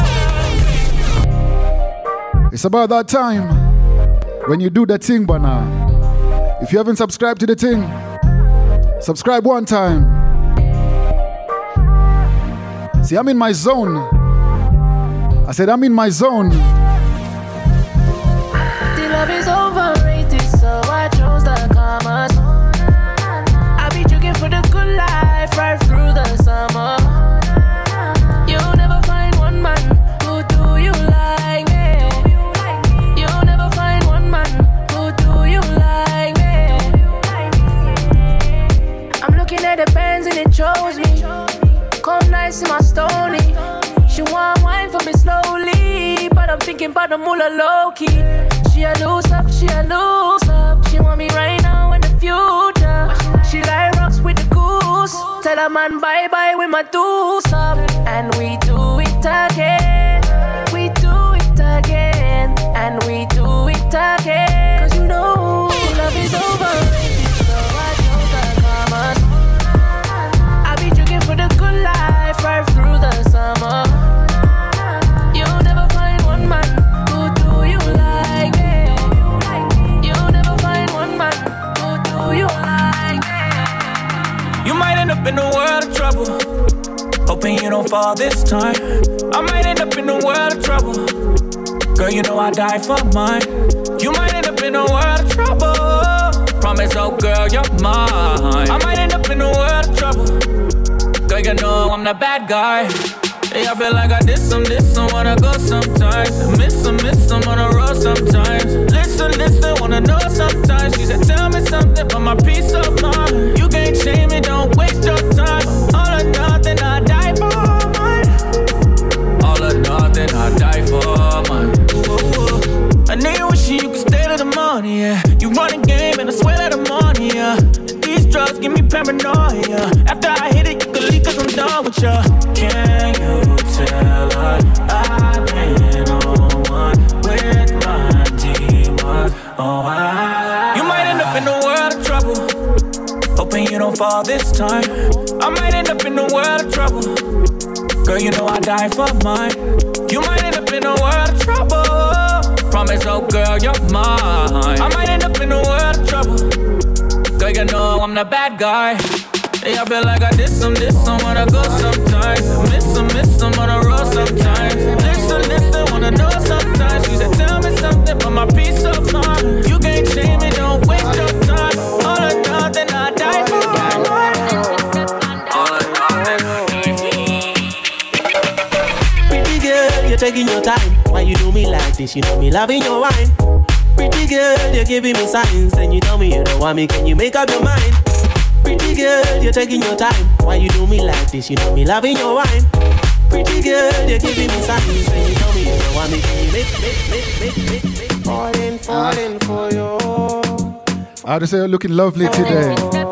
It's about that time when you do the thing, Bana. If you haven't subscribed to the thing, subscribe one time. See, I'm in my zone. I said, I'm in my zone. The love is overrated, so I chose the commas. I be drinking for the good life right through the summer. You'll never find one man who do you like me. thinking about the moolah low key. She a loose up, she a loose up. She want me right now in the future. She like rocks with the goose. Tell a man bye bye with my deuce up. And we do it again. We do it again. And we do it again. Cause you know love is overrated, so I chose the common. I be drinking for the good life right through the summer. You'll never find one man who do you like me. You'll never find one man who do you like me. You might end up in a world of trouble, hoping you don't fall this time. I might end up in a world of trouble. Girl, you know I die for mine. You might end up in a world of trouble. Promise, oh girl, you're mine. I might end up in a world of trouble. Girl, you know I'm the bad guy. Yeah, I feel like I did some, wanna go sometimes. Miss some, on the road sometimes. Listen, wanna know sometimes. She said, tell me something for my peace of mind. You can't shame me, don't waste your time. All or nothing, I die for mine. All or nothing, I die for mine. I know you wishing you could stay to the morning, yeah. You run a game and I swear that I'm on, yeah. These drugs give me paranoia. After I hit it, you can leave cause I'm done with ya. Can you tell her I've been on one with my demons? Oh, you might end up in a world of trouble, hoping you don't fall this time. I might end up in a world of trouble. Girl, you know I die for mine. You might end up in a world of trouble. Promise, oh girl, you're mine. I might end up in a world of trouble. Girl, you know I'm the bad guy. Yeah, I feel like I did some, wanna go sometimes. Miss some on the road sometimes. Listen, wanna know sometimes. She said, tell me something for my peace of mind. You can't shame me, don't waste your time. All or nothing, I die for mine. All or nothing, Pretty girl, you're taking your time. Why you do me like this? You know me loving your wine. Pretty girl, you're giving me signs. And you tell me you don't want me, can you make up your mind? Pretty girl, you're taking your time. Why you do me like this? You know me loving your wine. Pretty girl, you're giving me signs. And you tell me you don't want me, can you make falling for you. I just say you're looking lovely today.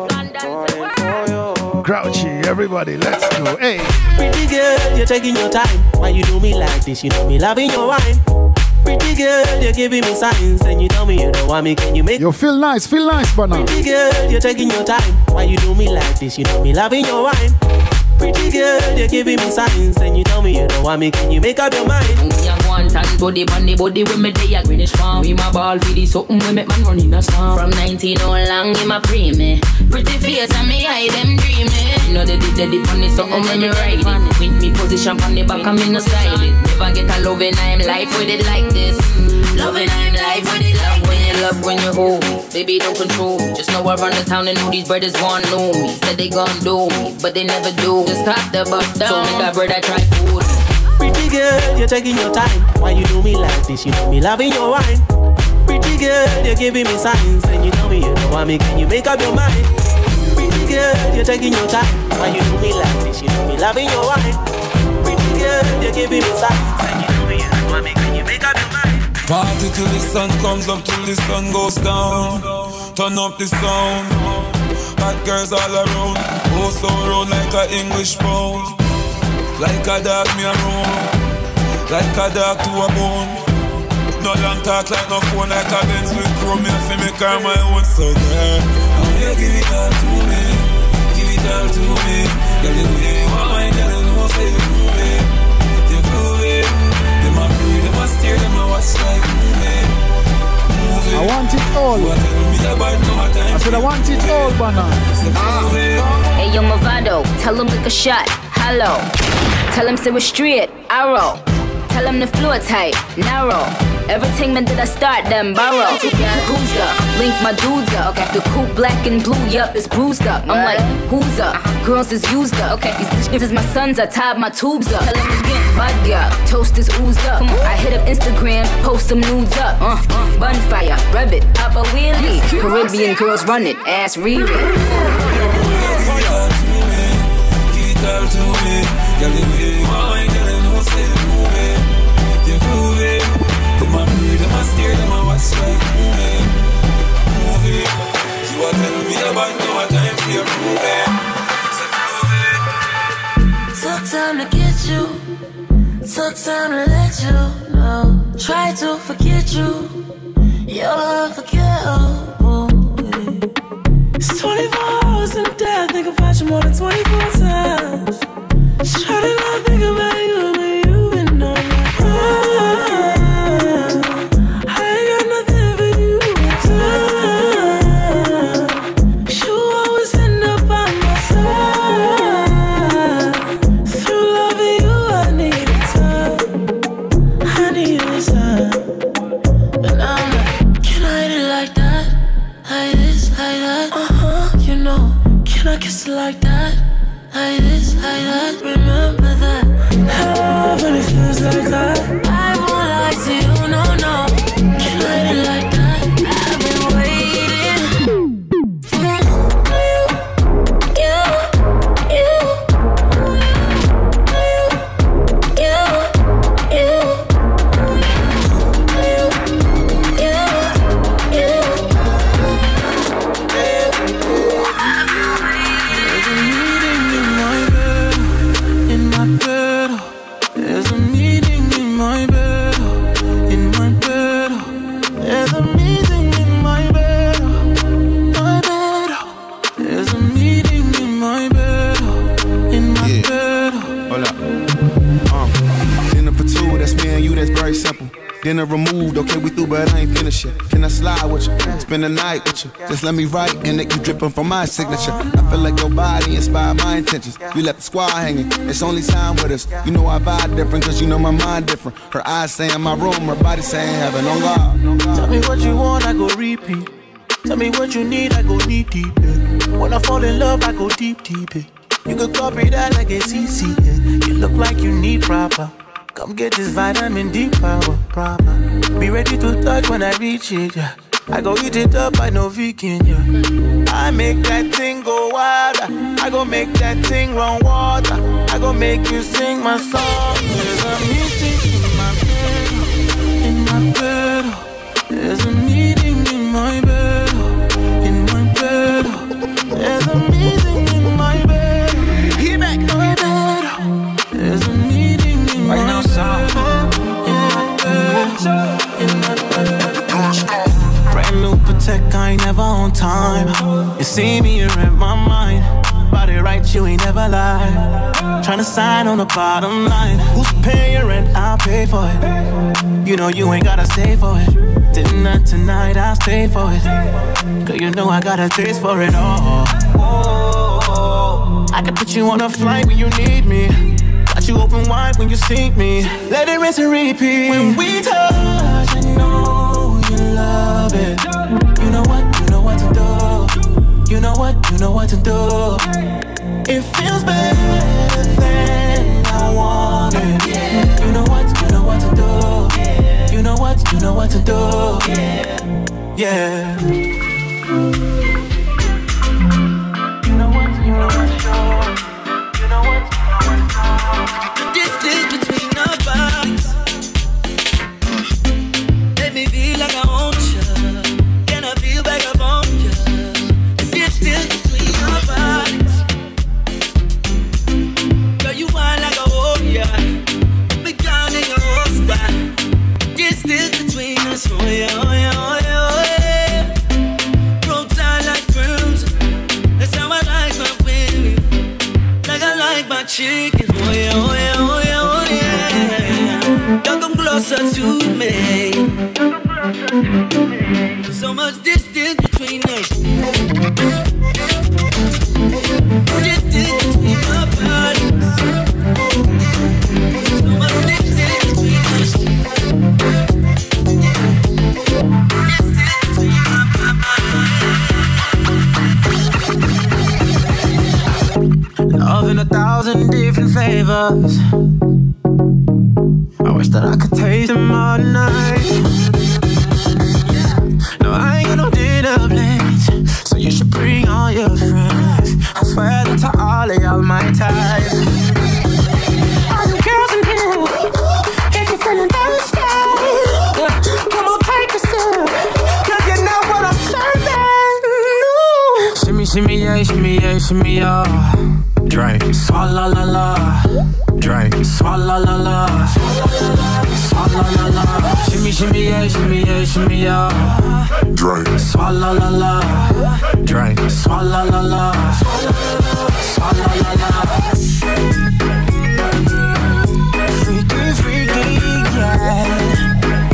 Grouchy, everybody, let's go. Hey. Pretty girl, you're taking your time. Why you do me like this? You know me loving your wine. Pretty girl, you're giving me signs. And you tell me you don't want me, can you make Yo, feel nice, Bana. Pretty girl, you're taking your time. Why you do me like this? You know me loving your wine. Pretty girl, you're giving me signs. And you tell me you don't want me, can you make up your mind? One time body with me day at Greenwich Farm. We my ball for this something we make man run in a storm. From 19 on long in my pre-me. Pretty face and me eye them dreaming. You know they did on this something when me ride it. With me position from the back and me no style it. Never get a loving, I'm life with it like this. Loving, I'm life with it like when you love, when you hold me. Baby don't control me. Just know I run the town and know these brothers want know me. Said they gon' do me, but they never do. Just stop the bus down. So me that brother try food. Pretty girl, you're taking your time. Why you do me like this? You know me loving your wine. Pretty girl, you're giving me signs. And you tell me you don't want me, can you make up your mind? Pretty girl, you're taking your time. Why you do me like this? You know me loving your wine. Pretty girl, you're giving me signs. And you tell me you don't want me, can you make up your mind? Party till the sun comes up, till the sun goes down. Turn up the sound. Hot girls all around. Oh, so round like a English pound. Like a dog me around. Like a dog to a bone. No long talk like no phone. Like a Benz with chrome. Me have to make her my own. So girl, now you give it all to me. Give it all to me. Girl, you know you want my girl. You know say you prove it. You prove it. Them a breathe, them a steer, them a watch like moving. I want it all. I said I want it all, Bana. Hey, yo, Movado, tell him lick a shot. Hello. Tell him say we're straight. Arrow. Tell him the floor tight. Narrow. Everything meant that I start them borrow. Who's up? Link my dudes up. Okay. The coupe black and blue, yup, it's bruised up. I'm like, who's up? Girls is used up. Okay. These bitches my sons, I tied my tubes up. Tell him again, bud up. Toast is oozed up. I hit up Instagram, post some nudes up. Bonfire, rev it, pop a wheelie. Caribbean girls run it, ass Riri. Girl to me, girl the way you want, girl you know say you move it, you prove it. you. Your love forgettable. It's 24 hours in a day. I think about you more than 24 times. Try to not think about you, but you've been on my mind. I ain't got nothing for you in time. You always end up by my side. Through loving you, I needed time. I needed time. But now I'm like, can I hit it like that? Like this, like that? You know, can I kiss it like that? Like this, like that? Remember that? Love when it feels like that. I won't lie to you, no, no. Can I hit it like that? I've been waiting for you, There's a meeting in my bed, in my bed. There's a meeting in my bed, my bed. There's a meeting in my bed, in my bed. Hold up. Dinner for two, that's me and you, that's very simple. Dinner removed, okay, we through, but I ain't finished yet. Can I slide with you? Spend the night with you. Just let me write and it keep dripping from my signature. I feel like your body inspired my intentions. You left the squad hanging, it's only time with us. You know I vibe different, cause you know my mind different. Her eyes saying my room, her body saying heaven on God. Tell me what you want, I go repeat. Tell me what you need, I go deep, deep. When I fall in love, I go deep, deep. You could copy that like it's easy. You look like you need proper. Come get this vitamin D power, proper. Be ready to touch when I reach it, yeah. I go eat it up, I know vegan, yeah. I make that thing go wild. I go make that thing run water. I go make you sing my song. There's a meeting in my bed, There's a meeting in my bed, in my bed. There's a meeting in my bed, in my bed. There's a meeting in my bed, in my bed. Brand new Patek, I ain't never on time. You see me, you're in my mind. Body right, you ain't never lied. Tryna sign on the bottom line. Who's paying your rent? I'll pay for it. You know you ain't gotta stay for it. Dinner tonight, I'll stay for it. Cause you know I got a taste for it all. I can put you on a flight when you need me. Got you open wide when you seek me. Let it rinse and repeat. When we touch, I know you love it. You know what to do. You know what to do. It feels better than I want it. You know what to do. You know what to do. Yeah. Distance between our bodies. Let me feel like I want you. Can I feel back up on you? Distance between our bodies. Girl, you whine like a warrior. Be down in your own spot. Distance between us, oh yeah, oh yeah, oh yeah, oh yeah. Broke down like crimson. That's how I like my baby. Like I like my chicken, oh yeah, oh yeah, oh yeah, oh yeah. Y'all come closer to me. So much distance between us. Distance between our bodies. So much distance between us. Distance between our bodies. Love in 1,000 different flavors. I wish that I could taste them all night. No, I ain't got no dinner plans, so you should bring all your friends. I swear that to all of y'all my type. All you girls in here, if you're feeling thirsty, come on, take a sip, cause you know what I'm serving. Shimmy, shimmy, yeah, shimmy, yeah, shimmy, yeah. Drink, swalla la la. Drink, swalla la la. Swalla la la. Shimmy, shimmy, yeah, shimmy, yeah, shimmy, yeah. Drink. Swalla la la. Drink. Swalla la la. Swalla la la. Freaky, freaky, yeah.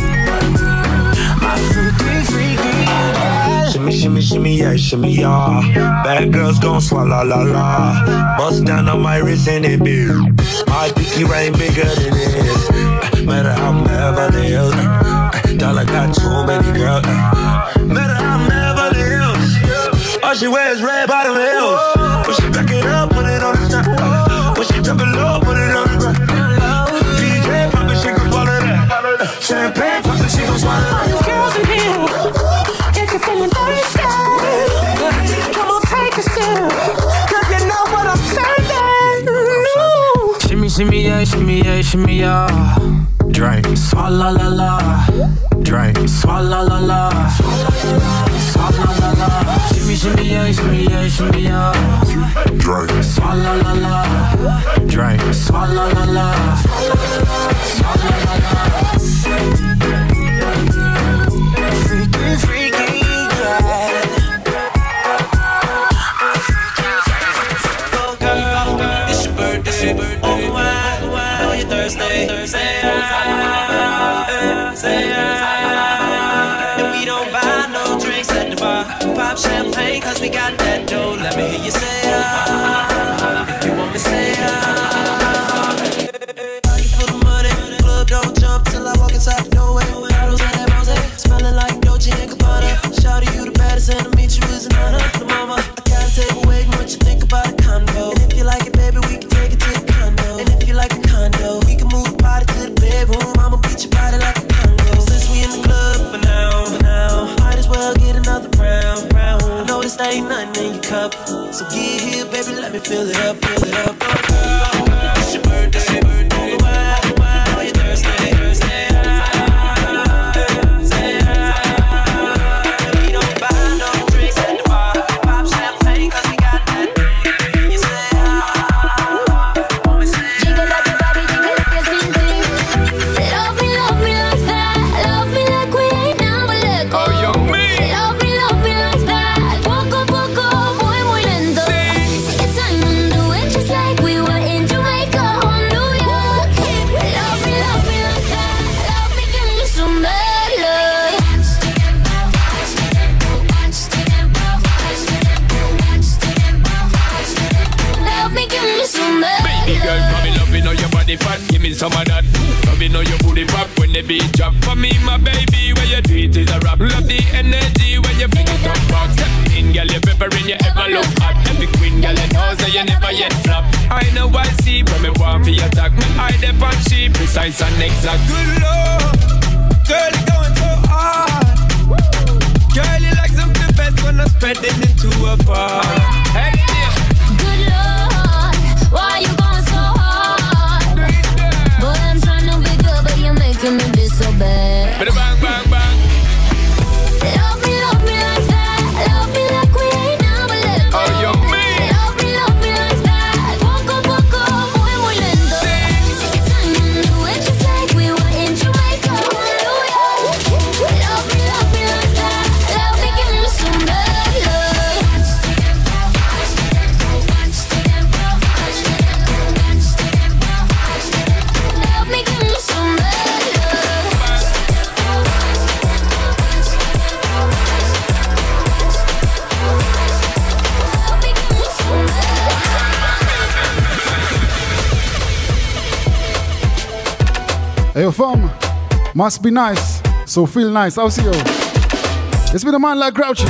My freaky, freaky, yeah. Shimmy, shimmy, shimmy, yeah, shimmy, yeah. Bad girls gon' swallow la la. Bust down on my wrist and it big. My pinky ring bigger than this. Matter how I'm Beverly Hills. Dollar got too many girls. Matter how I'm Beverly Hills. All she wears red bottom heels. When she back it up, put it on the top. When she drop it low, put it on the ground. DJ pop it, she gon' swallow that. Champagne pop it, she gon' swallow that. All you girls in here, if you're feeling thirsty, come on, take a sip, 'cause you know what I'm saying. No. Shimmy, shimmy, yeah, shimmy, yeah, shimmy, yeah. Drink. Swalla la la. Drink. Swalla la la. Swalla la la. Shimmy, shimmy, yeah, shimmy, yeah, shimmy, yeah. Drink. Swalla la la. Drink. Swalla la la. Swalla la la. Freaky, freaky, yeah. Oh girl, it's your birthday. Oh why, know you're Thursday. And we don't buy no drinks at the bar. Pop champagne 'cause we got that dough. Let me hear you say if you want me say Party for the money, club don't jump till I walk inside the doorway. Rose and that rose, smelling like Dolce and Gabbana. Shout to you the baddest and to meet you is an honor. The mama, I got a table waiting. What you think about a combo? And if you like it, baby, we can take it to the condo. And if you like a condo, we can move the party to the bedroom. I'ma beat your body like a Congo. Since we in the club for now, might as well get another round. I know this ain't nothing in your cup, so get here, baby, let me fill it up, fill it up. Oh girl, it's your birthday. Why, know you're Thursday. And we don't buy no drinks at the bar. Pop champagne 'cause we got that. You say Jiggle up your body, jiggle up your sing sing. Love me like that. Love me like we ain't never let go. Oh, yo, me. Love me like that. Poco, poco, muy, muy lento. Take your time and do it just like we were in Jamaica or New York. Love me like that. Love me, give me some bad love. Love me, give me some bad Baby girl, probably loving how your body fat. Give me some of that. Loving how your booty pop when the beat drop. For me, my baby, when you do it is a rap. Love the energy when you fling it up back. Step in, girl, you peppering, you ever look hot. Every queen, girl, you know so you never yet flop. I know I see when me want for your attack. Me eye them on she precise and exact. Good lord, girl, you going so hard. Girl, you like something best when I'm spreading it to a bar. Hey, yeah. Good Lord, why you going so hard? Boy, I'm trying to be good, but you're making me be so bad. Bang, bang, bang. Love me like that. Love me like we ain't never let go. Oh, you mean? Love me like that. Poco, poco, muy, muy lento. Take your time and do it just like we were in Jamaica or New York. Love me like that. Love me, give me some bad love. Love me, give me some bad love. Hey, yo, fam, must be nice, so feel nice. I'll see you. It's been a man like Grouchy.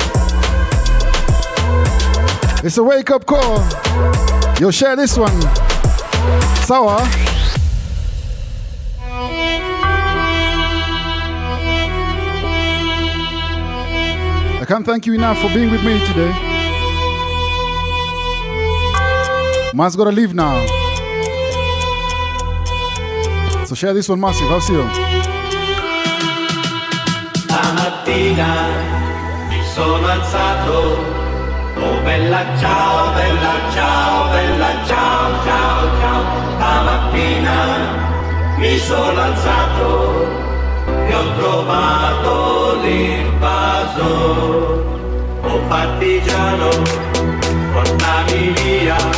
It's a wake up call. Yo, share this one. Sour. I can't thank you enough for being with me today. Man's gotta leave now. So share this one massive. I'll see you. Stamattina mi sono alzato. Oh bella ciao, bella ciao, bella ciao, ciao, ciao. Stamattina mi sono alzato e ho partigiano, portami via.